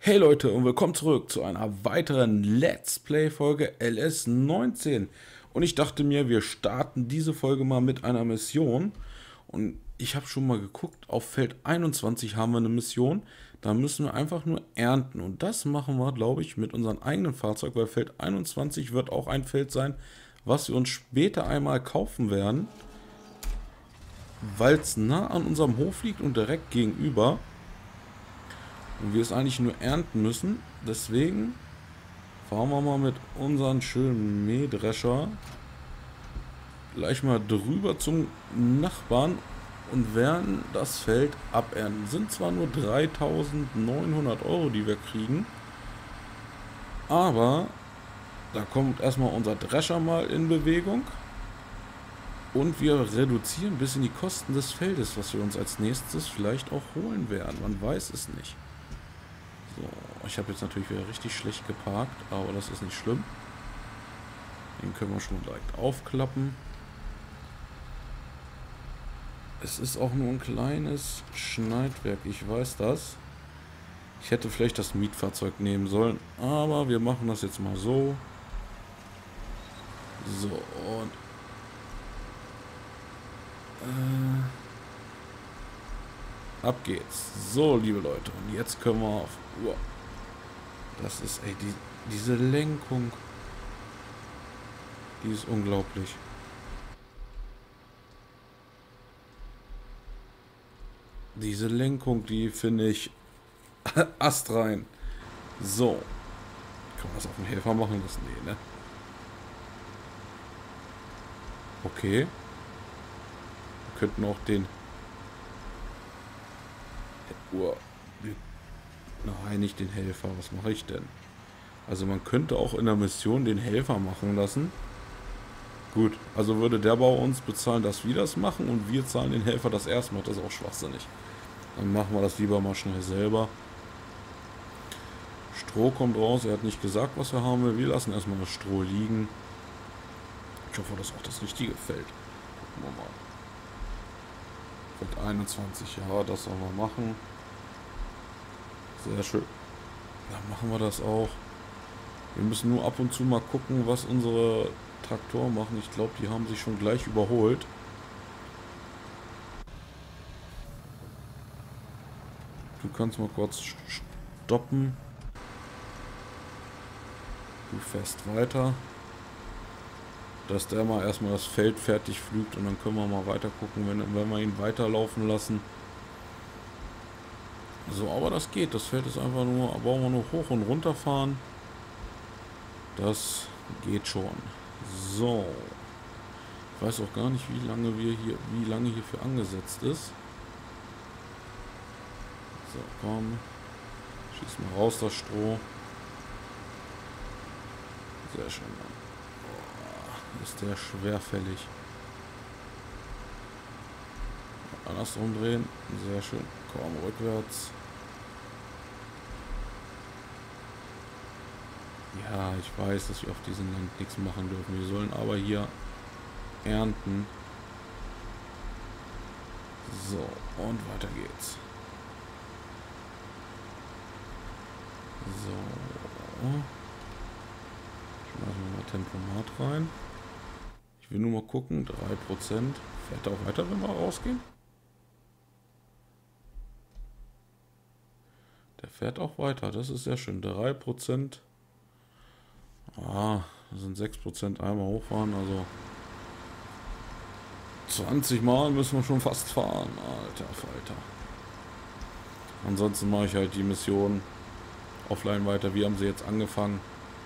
Hey Leute und willkommen zurück zu einer weiteren Let's Play Folge LS19. Und ich dachte mir, wir starten diese Folge mal mit einer Mission. Und ich habe schon mal geguckt, auf Feld 21 haben wir eine Mission. Da müssen wir einfach nur ernten. Und das machen wir, glaube ich, mit unserem eigenen Fahrzeug, weil Feld 21 wird auch ein Feld sein, was wir uns später einmal kaufen werden. Weil es nah an unserem Hof liegt und direkt gegenüber. Und wir es eigentlich nur ernten müssen. Deswegen fahren wir mal mit unseren schönen Mähdrescher gleich mal drüber zum Nachbarn und werden das Feld abernten. Sind zwar nur 3.900 Euro, die wir kriegen, aber da kommt erstmal unser Drescher mal in Bewegung und wir reduzieren ein bisschen die Kosten des Feldes, was wir uns als nächstes vielleicht auch holen werden. Man weiß es nicht. So, ich habe jetzt natürlich wieder richtig schlecht geparkt, aber das ist nicht schlimm. Den können wir schon direkt aufklappen. Es ist auch nur ein kleines Schneidwerk, ich weiß das. Ich hätte vielleicht das Mietfahrzeug nehmen sollen, aber wir machen das jetzt mal so. So, und ab geht's. So, liebe Leute, und jetzt können wir auf... Wow. Das ist, ey, diese Lenkung, die ist unglaublich. Diese Lenkung, die finde ich astrein. So. Kann man das auf den Helfer machen lassen? Nee, ne? Okay. Wir könnten auch den... Nein, nicht den Helfer. Was mache ich denn? Also man könnte auch in der Mission den Helfer machen lassen. Gut, also würde der bei uns bezahlen, dass wir das machen und wir zahlen den Helfer das erste Mal. Das ist auch schwachsinnig. Dann machen wir das lieber mal schnell selber. Stroh kommt raus. Er hat nicht gesagt, was wir haben will. Wir lassen erstmal das Stroh liegen. Ich hoffe, das ist auch das richtige Feld. Gucken wir mal. Feld 21, ja, das sollen wir machen. Sehr schön. Dann machen wir das auch. Wir müssen nur ab und zu mal gucken, was unsere Traktoren machen. Ich glaube, die haben sich schon gleich überholt. Du kannst mal kurz stoppen. Du fährst weiter. Dass der mal erstmal das Feld fertig pflügt und dann können wir mal weiter gucken, wenn wir ihn weiterlaufen lassen. So, aber das geht. Das Feld ist einfach nur, brauchen wir nur hoch und runter fahren. Das geht schon. So. Ich weiß auch gar nicht, wie lange hierfür angesetzt ist. So, komm. Schieß mal raus das Stroh. Sehr schön. Oh, ist der schwerfällig. Andersrum drehen. Sehr schön. Komm, rückwärts. Ja, ich weiß, dass wir auf diesem Land nichts machen dürfen. Wir sollen aber hier ernten. So, und weiter geht's. So. Schmeißen wir mal Tempomat rein. Ich will nur mal gucken. 3%. Fährt er auch weiter, wenn wir rausgehen? Der fährt auch weiter. Das ist sehr schön. 3%. Ah, das sind 6% einmal hochfahren, also 20 Mal müssen wir schon fast fahren. Alter Falter. Ansonsten mache ich halt die Mission offline weiter. Wir haben sie jetzt angefangen.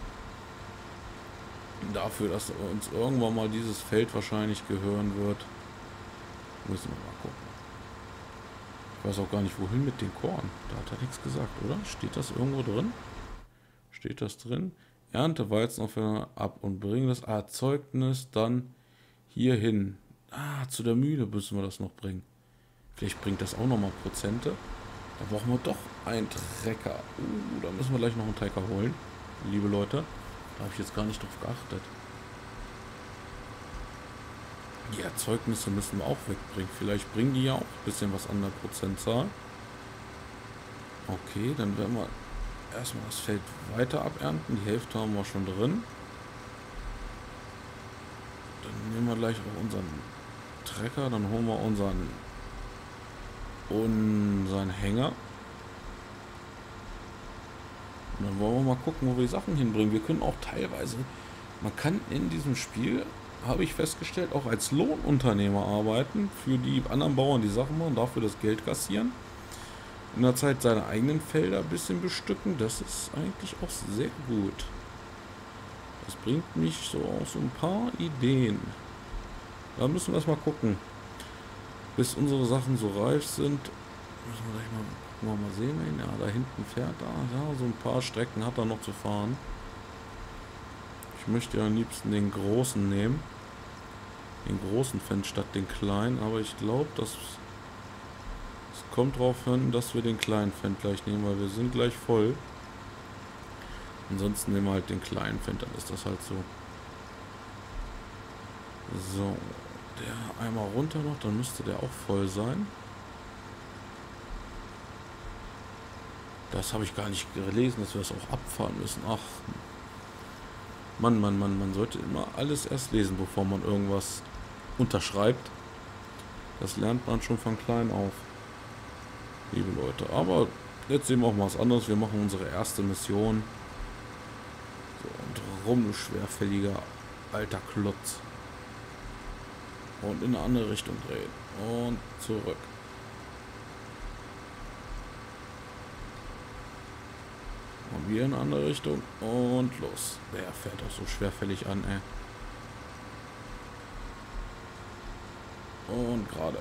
Dafür, dass uns irgendwann mal dieses Feld wahrscheinlich gehören wird. Müssen wir mal gucken. Ich weiß auch gar nicht, wohin mit dem Korn. Da hat er nichts gesagt, oder? Steht das irgendwo drin? Steht das drin? Ernte Weizen auf ab und bringe das Erzeugnis dann hier hin. Ah, zu der Mühle müssen wir das noch bringen. Vielleicht bringt das auch nochmal Prozente. Da brauchen wir doch einen Trecker. Da müssen wir gleich noch einen Trecker holen. Liebe Leute, da habe ich jetzt gar nicht drauf geachtet. Die Erzeugnisse müssen wir auch wegbringen. Vielleicht bringen die ja auch ein bisschen was an der Prozentzahl. Okay, dann werden wir erstmal das Feld weiter abernten. Die Hälfte haben wir schon drin. Dann nehmen wir gleich auch unseren Trecker. Dann holen wir unseren Hänger. Und dann wollen wir mal gucken, wo wir die Sachen hinbringen. Wir können auch teilweise, man kann in diesem Spiel, habe ich festgestellt, auch als Lohnunternehmer arbeiten. Für die anderen Bauern die Sachen machen, dafür das Geld kassieren. In der Zeit seine eigenen Felder ein bisschen bestücken. Das ist eigentlich auch sehr gut. Das bringt mich so auf so ein paar Ideen. Da müssen wir erstmal gucken. Bis unsere Sachen so reif sind, müssen wir gleich mal sehen. Ja, da hinten fährt er. Ja, so ein paar Strecken hat er noch zu fahren. Ich möchte ja am liebsten den großen nehmen. Den großen Fendt statt den kleinen. Aber ich glaube, es kommt darauf hin, dass wir den kleinen Fendt gleich nehmen, weil wir sind gleich voll. Ansonsten nehmen wir halt den kleinen Fendt, dann ist das halt so. So, der einmal runter noch, dann müsste der auch voll sein. Das habe ich gar nicht gelesen, dass wir das auch abfahren müssen. Ach, Mann, man sollte immer alles erst lesen, bevor man irgendwas unterschreibt. Das lernt man schon von klein auf, liebe Leute. Aber jetzt sehen wir auch mal was anderes. Wir machen unsere erste Mission. So, und rum, du schwerfälliger alter Klotz. Und in eine andere Richtung drehen. Und zurück. Und wieder in eine andere Richtung. Und los. Der fährt auch so schwerfällig an, ey. Und gerade.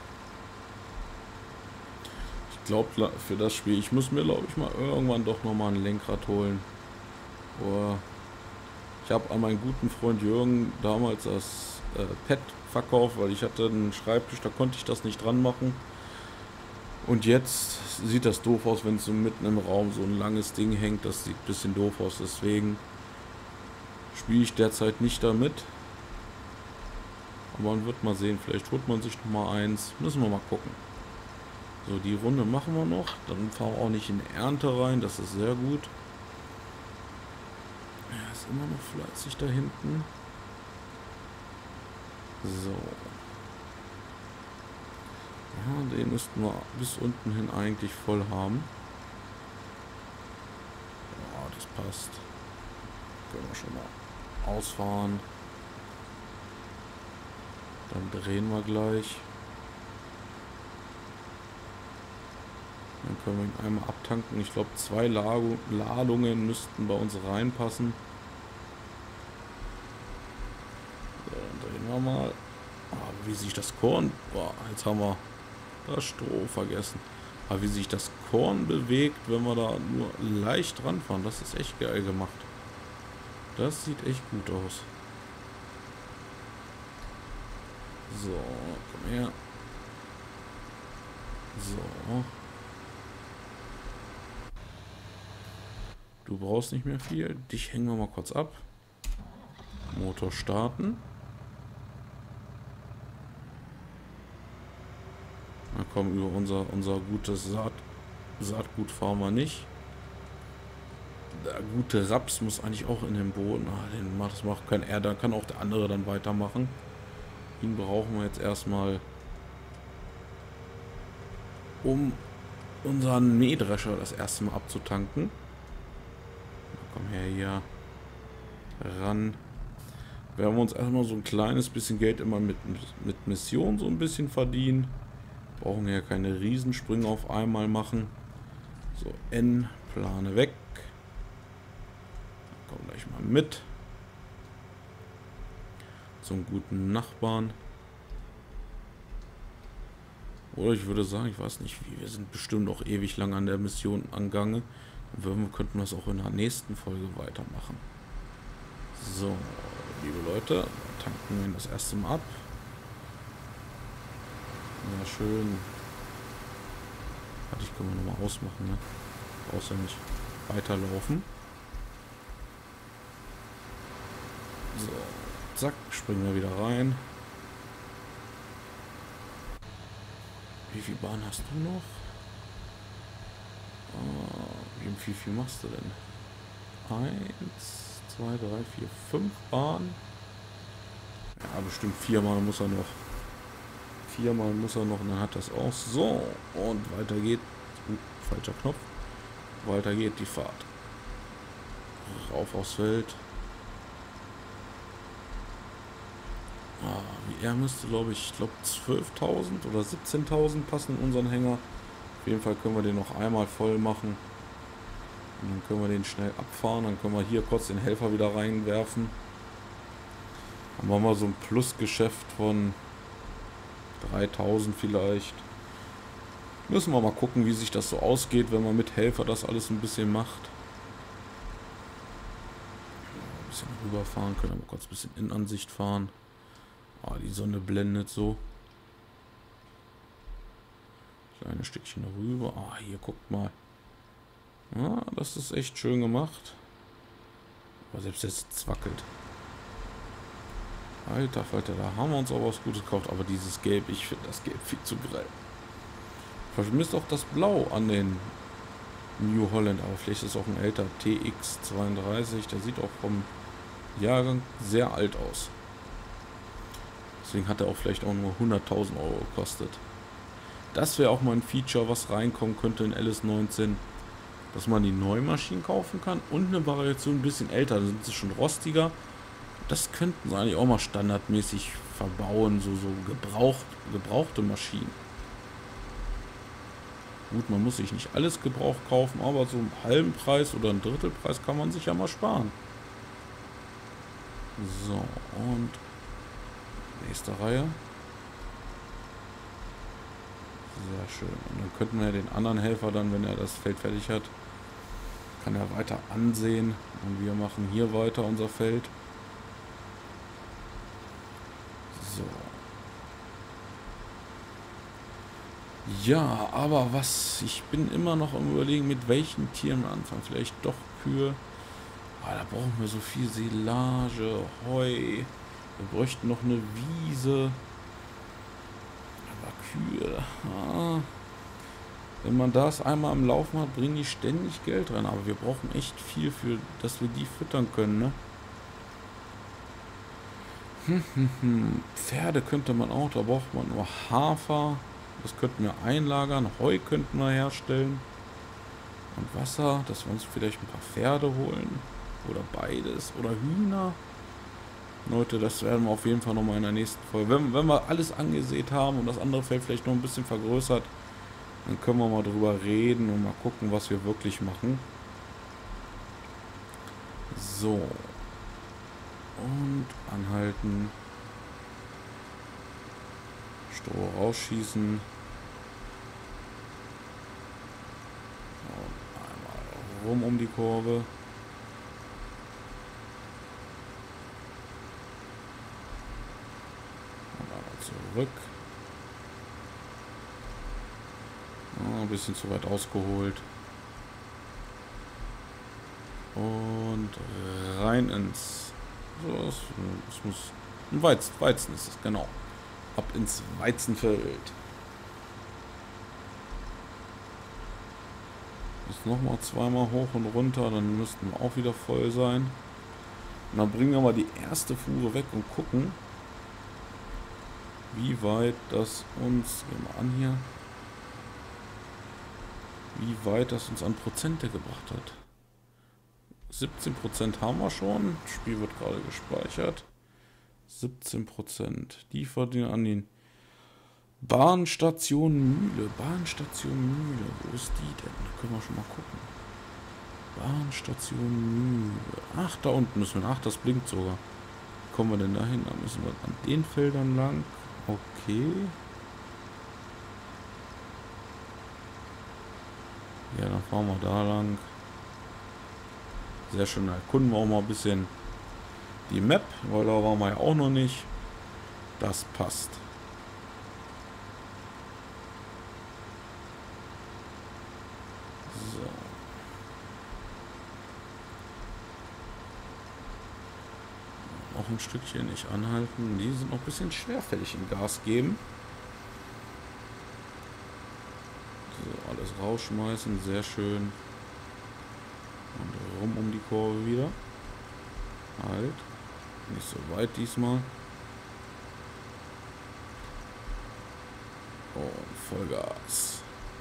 Ich glaube, für das Spiel, ich muss mir, glaube ich, mal irgendwann doch nochmal ein Lenkrad holen. Oder ich habe an meinen guten Freund Jürgen damals das Pad verkauft, weil ich hatte einen Schreibtisch, da konnte ich das nicht dran machen. Und jetzt sieht das doof aus, wenn es so mitten im Raum so ein langes Ding hängt. Das sieht ein bisschen doof aus, deswegen spiele ich derzeit nicht damit. Aber man wird mal sehen, vielleicht holt man sich noch mal eins. Müssen wir mal gucken. So, die Runde machen wir noch. Dann fahren wir auch nicht in Ernte rein, das ist sehr gut. Er ist immer noch fleißig da hinten. So. Ja, den müssten wir bis unten hin eigentlich voll haben. Ja, das passt. Können wir schon mal ausfahren. Dann drehen wir gleich. Dann können wir ihn einmal abtanken. Ich glaube, 2 Ladungen müssten bei uns reinpassen. So, dann drehen wir mal. Aber wie sich das Korn... Boah, jetzt haben wir das Stroh vergessen. Aber wie sich das Korn bewegt, wenn wir da nur leicht ranfahren, das ist echt geil gemacht. Das sieht echt gut aus. So, komm her. So. Du brauchst nicht mehr viel. Dich hängen wir mal kurz ab. Motor starten. Na komm, über unser gutes Saatgut fahren wir nicht. Der gute Raps muss eigentlich auch in den Boden. Das macht kein R, da kann auch der andere dann weitermachen. Ihn brauchen wir jetzt erstmal, um unseren Mähdrescher das erste Mal abzutanken. Komm her hier ran. Werden wir uns erstmal so ein kleines bisschen Geld immer mit Missionen so ein bisschen verdienen. Brauchen ja keine Riesensprünge auf einmal machen. So, N, plane weg. Komm gleich mal mit. Zum guten Nachbarn. Oder ich würde sagen, ich weiß nicht wie, wir sind bestimmt auch ewig lang an der Mission angange. Wir könnten das auch in der nächsten Folge weitermachen. So, liebe Leute, tanken wir das erste Mal ab. Ja, schön. Warte, ich kann mal nochmal ausmachen, ne? Brauchst ja nicht weiterlaufen. So, zack, springen wir wieder rein. Wie viel Bahn hast du noch? Wie wie viel machst du denn? 1, 2, 3, 4, 5 Bahnen. Ja, bestimmt 4-mal muss er noch. 4-mal muss er noch und dann hat das auch. So, und weiter geht. Falscher Knopf. Weiter geht die Fahrt. Rauf aufs Feld. Er müsste, glaube ich, 12.000 oder 17.000 passen in unseren Hänger. Auf jeden Fall können wir den noch einmal voll machen. Und dann können wir den schnell abfahren. Dann können wir hier kurz den Helfer wieder reinwerfen. Dann machen wir so ein Plusgeschäft von 3.000 vielleicht. Müssen wir mal gucken, wie sich das so ausgeht, wenn man mit Helfer das alles ein bisschen macht. Ein bisschen rüberfahren, können wir kurz ein bisschen Innenansicht fahren. Die Sonne blendet so. Kleines Stückchen rüber. Hier guckt mal. Das ist echt schön gemacht. Aber selbst jetzt wackelt. Alter Falter, da haben wir uns auch was Gutes gekauft. Aber dieses Gelb, ich finde das Gelb viel zu grell. Vermisst auch das Blau an den New Holland. Aber vielleicht ist es auch ein älter TX32. Der sieht auch vom Jahrgang sehr alt aus. Deswegen hat er auch vielleicht auch nur 100.000 Euro gekostet. Das wäre auch mal ein Feature, was reinkommen könnte in LS19. Dass man die neuen Maschinen kaufen kann und eine Variation ein bisschen älter. Da sind sie schon rostiger. Das könnten sie eigentlich auch mal standardmäßig verbauen. So gebrauchte Maschinen. Gut, man muss sich nicht alles gebraucht kaufen, aber so einen halben Preis oder einen Drittelpreis kann man sich ja mal sparen. So, und nächste Reihe. Sehr schön. Und dann könnten wir den anderen Helfer dann, wenn er das Feld fertig hat, kann er weiter ansehen. Und wir machen hier weiter unser Feld. So. Ja, aber ich bin immer noch am Überlegen, mit welchen Tieren anfangen. Vielleicht doch Kühe. Da brauchen wir so viel Silage, Heu. Wir bräuchten noch eine Wiese. Aber Kühe. Wenn man das einmal am Laufen hat, bringen die ständig Geld rein. Aber wir brauchen echt viel für, dass wir die füttern können, ne? Pferde könnte man auch. Da braucht man nur Hafer. Das könnten wir einlagern. Heu könnten wir herstellen. Und Wasser, dass wir uns vielleicht ein paar Pferde holen. Oder beides. Oder Hühner. Leute, das werden wir auf jeden Fall nochmal in der nächsten Folge. Wenn wir alles angesät haben und das andere Feld vielleicht noch ein bisschen vergrößert, dann können wir mal drüber reden und mal gucken, was wir wirklich machen. So. Und anhalten. Stroh rausschießen. Und einmal rum um die Kurve. Und einmal zurück. Ein bisschen zu weit ausgeholt. Und rein ins... So, es muss... Ein Weizen ist es, genau. Ab ins Weizenfeld. Jetzt nochmal zweimal hoch und runter, dann müssten wir auch wieder voll sein. Und dann bringen wir mal die erste Fuhre weg und gucken, wie weit das uns... Gehen wir an hier. Wie weit das uns an Prozente gebracht hat. 17% haben wir schon. Das Spiel wird gerade gespeichert. 17%. Die verdienen an den Bahnstation Mühle. Bahnstation Mühle. Wo ist die denn? Da können wir schon mal gucken. Bahnstation Mühle. Ach, da unten müssen wir. Ach, das blinkt sogar. Wie kommen wir denn da hin? Da müssen wir an den Feldern lang. Okay. Ja, dann fahren wir da lang. Sehr schön, da erkunden wir auch mal ein bisschen die Map, weil da waren wir ja auch noch nicht. Das passt. So. Noch ein Stückchen nicht anhalten. Die sind noch ein bisschen schwerfällig im Gas geben. So, alles rausschmeißen, sehr schön. rum um die Kurve wieder. Halt. Nicht so weit diesmal. Und Vollgas.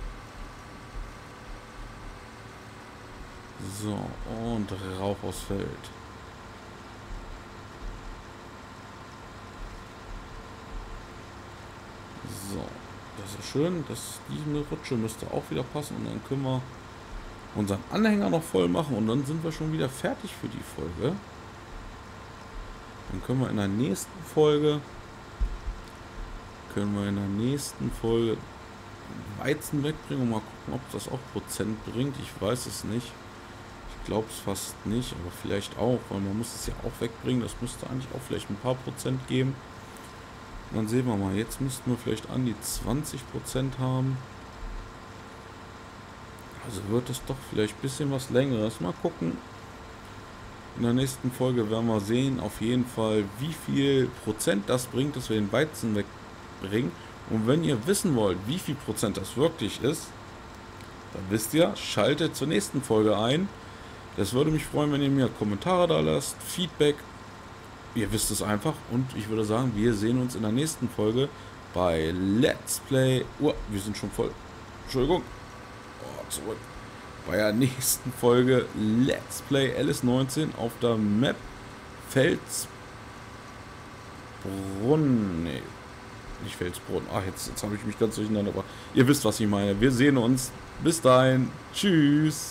So, und Rauch aus Feld. So, das ist schön. Diese Rutsche müsste auch wieder passen. Und dann können wir unseren Anhänger noch voll machen. Und dann sind wir schon wieder fertig für die Folge. Dann können wir in der nächsten Folge Weizen wegbringen und mal gucken, ob das auch Prozent bringt. Ich weiß es nicht. Ich glaube es fast nicht, aber vielleicht auch, weil man muss es ja auch wegbringen. Das müsste eigentlich auch vielleicht ein paar Prozent geben. Und dann sehen wir mal. Jetzt müssten wir vielleicht an die 20% haben. Also wird es doch vielleicht ein bisschen was Längeres. Mal gucken. In der nächsten Folge werden wir sehen, auf jeden Fall, wie viel Prozent das bringt, dass wir den Weizen wegbringen. Und wenn ihr wissen wollt, wie viel Prozent das wirklich ist, dann wisst ihr, schaltet zur nächsten Folge ein. Das würde mich freuen, wenn ihr mir Kommentare da lasst, Feedback. Ihr wisst es einfach. Und ich würde sagen, wir sehen uns in der nächsten Folge bei Let's Play. Oh, wir sind schon voll. Entschuldigung. Oh, zurück. Bei der nächsten Folge Let's Play LS19 auf der Map Felsbrunn. Nee, nicht Felsbrunn. Ach, jetzt habe ich mich ganz durcheinander. Aber ihr wisst, was ich meine. Wir sehen uns. Bis dahin. Tschüss.